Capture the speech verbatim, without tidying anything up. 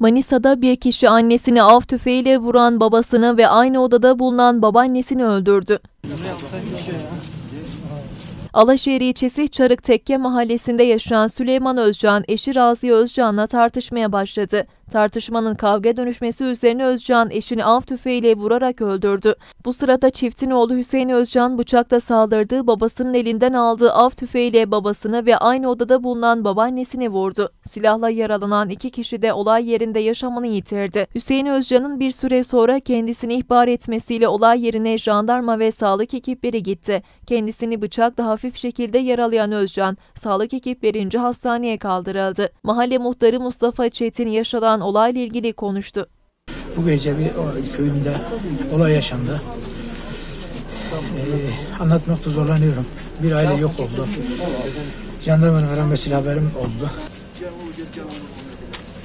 Manisa'da bir kişi annesini av tüfeğiyle vuran babasını ve aynı odada bulunan babaannesini öldürdü. Alaşehir ilçesi Çarık Tekke mahallesinde yaşayan Süleyman Özcan, eşi Raziye Özcan'la tartışmaya başladı. Tartışmanın kavga dönüşmesi üzerine Özcan eşini av tüfeğiyle vurarak öldürdü. Bu sırada çiftin oğlu Hüseyin Özcan bıçakla saldırdığı babasının elinden aldığı av tüfeğiyle babasını ve aynı odada bulunan babaannesini vurdu. Silahla yaralanan iki kişi de olay yerinde yaşamını yitirdi. Hüseyin Özcan'ın bir süre sonra kendisini ihbar etmesiyle olay yerine jandarma ve sağlık ekipleri gitti. Kendisini bıçakla hafif şekilde yaralayan Özcan, sağlık ekiplerince hastaneye kaldırıldı. Mahalle muhtarı Mustafa Çetin yaşanan olayla ilgili konuştu. Bu gece bir köyümde olay yaşandı. Ee, anlatmakta zorlanıyorum. Bir aile yok oldu. Jandarmanın aranmasıyla haberim oldu.